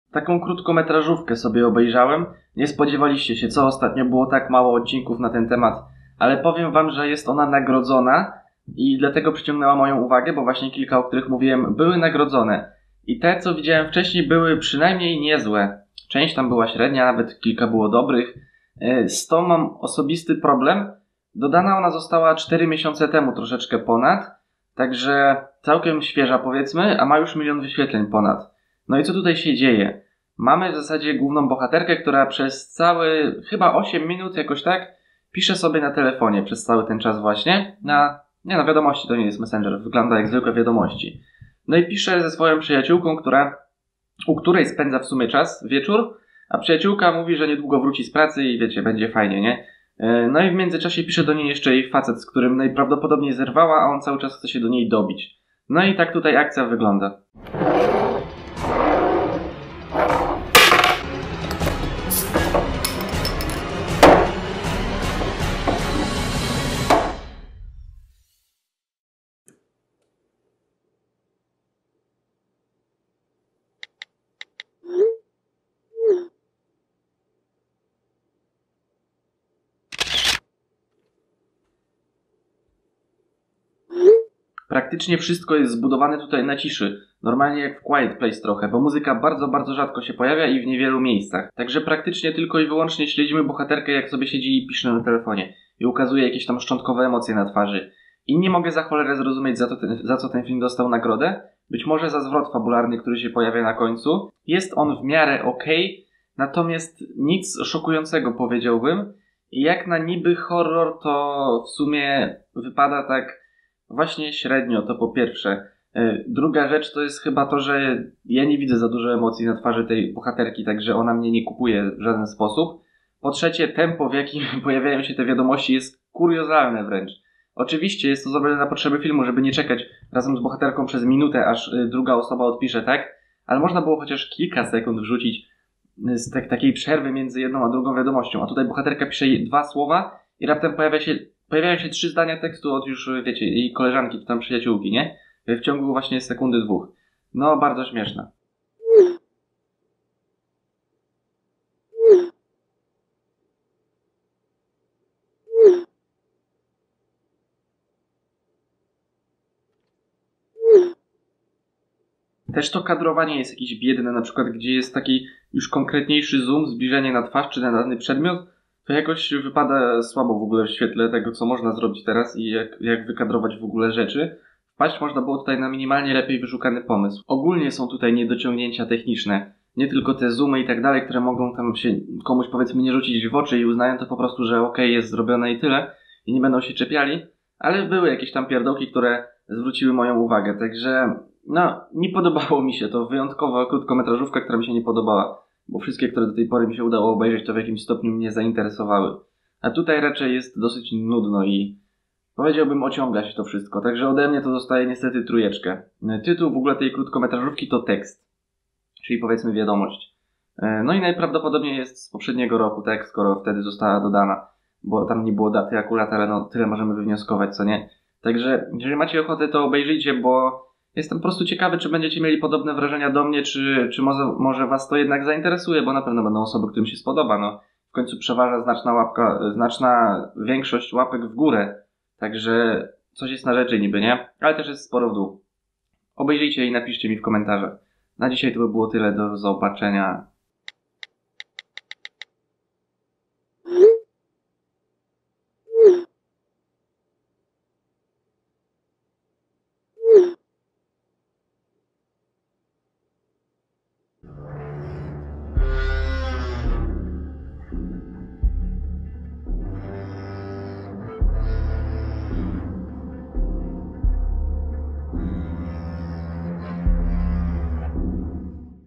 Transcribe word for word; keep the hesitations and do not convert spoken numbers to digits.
Taką krótkometrażówkę sobie obejrzałem. Nie spodziewaliście się, co ostatnio było tak mało odcinków na ten temat, ale powiem wam, że jest ona nagrodzona i dlatego przyciągnęła moją uwagę, bo właśnie kilka, o których mówiłem, były nagrodzone. I te, co widziałem wcześniej, były przynajmniej niezłe. Część tam była średnia, nawet kilka było dobrych. Z tą mam osobisty problem. Dodana ona została cztery miesiące temu, troszeczkę ponad. Także całkiem świeża, powiedzmy, a ma już milion wyświetleń ponad. No i co tutaj się dzieje? Mamy w zasadzie główną bohaterkę, która przez cały, chyba osiem minut jakoś tak, pisze sobie na telefonie przez cały ten czas właśnie. Na, nie no, wiadomości, to nie jest Messenger, wygląda jak zwykłe wiadomości. No i pisze ze swoją przyjaciółką, która, u której spędza w sumie czas, wieczór, a przyjaciółka mówi, że niedługo wróci z pracy i wiecie, będzie fajnie, nie? No i w międzyczasie pisze do niej jeszcze jej facet, z którym najprawdopodobniej zerwała, a on cały czas chce się do niej dobić. No i tak tutaj akcja wygląda. Praktycznie wszystko jest zbudowane tutaj na ciszy. Normalnie jak w Quiet Place trochę, bo muzyka bardzo, bardzo rzadko się pojawia i w niewielu miejscach. Także praktycznie tylko i wyłącznie śledzimy bohaterkę, jak sobie siedzi i pisze na telefonie. I ukazuje jakieś tam szczątkowe emocje na twarzy. I nie mogę za cholerę zrozumieć, za, to ten, za co ten film dostał nagrodę. Być może za zwrot fabularny, który się pojawia na końcu. Jest on w miarę okej, okay, natomiast nic szokującego, powiedziałbym. I jak na niby horror, to w sumie wypada tak właśnie średnio, to po pierwsze. Druga rzecz to jest chyba to, że ja nie widzę za dużo emocji na twarzy tej bohaterki, także ona mnie nie kupuje w żaden sposób. Po trzecie, tempo, w jakim pojawiają się te wiadomości, jest kuriozalne wręcz. Oczywiście jest to zrobione na potrzeby filmu, żeby nie czekać razem z bohaterką przez minutę, aż druga osoba odpisze, tak? Ale można było chociaż kilka sekund wrzucić z tak, takiej przerwy między jedną a drugą wiadomością. A tutaj bohaterka pisze dwa słowa i raptem pojawia się Pojawiają się trzy zdania tekstu od już, wiecie, jej koleżanki, czy tam przyjaciółki, nie? W ciągu właśnie sekundy, dwóch. No, bardzo śmieszne. Też to kadrowanie jest jakieś biedne, na przykład gdzie jest taki już konkretniejszy zoom, zbliżenie na twarz czy na dany przedmiot, to jakoś wypada słabo w ogóle w świetle tego, co można zrobić teraz i jak, jak wykadrować w ogóle rzeczy. Wpaść można było tutaj na minimalnie lepiej wyszukany pomysł. Ogólnie są tutaj niedociągnięcia techniczne. Nie tylko te zoomy i tak dalej, które mogą tam się komuś powiedzmy nie rzucić w oczy i uznają to po prostu, że okej, okay, jest zrobione i tyle i nie będą się czepiali, ale były jakieś tam pierdołki, które zwróciły moją uwagę, także no, nie podobało mi się to. Wyjątkowa krótkometrażówka, która mi się nie podobała. Bo wszystkie, które do tej pory mi się udało obejrzeć, to w jakimś stopniu mnie zainteresowały. A tutaj raczej jest dosyć nudno i powiedziałbym ociąga się to wszystko. Także ode mnie to dostaje niestety trójeczkę. Tytuł w ogóle tej krótkometrażówki to tekst. Czyli powiedzmy wiadomość. No i najprawdopodobniej jest z poprzedniego roku, tak, skoro wtedy została dodana. Bo tam nie było daty akurat, ale no tyle możemy wywnioskować, co nie. Także jeżeli macie ochotę, to obejrzyjcie, bo jestem po prostu ciekawy, czy będziecie mieli podobne wrażenia do mnie, czy, czy może, może was to jednak zainteresuje, bo na pewno będą osoby, którym się spodoba. No, w końcu przeważa znaczna łapka, znaczna większość łapek w górę. Także coś jest na rzeczy niby, nie? Ale też jest sporo w dół. Obejrzyjcie i napiszcie mi w komentarzach. Na dzisiaj to by było tyle. Do zobaczenia.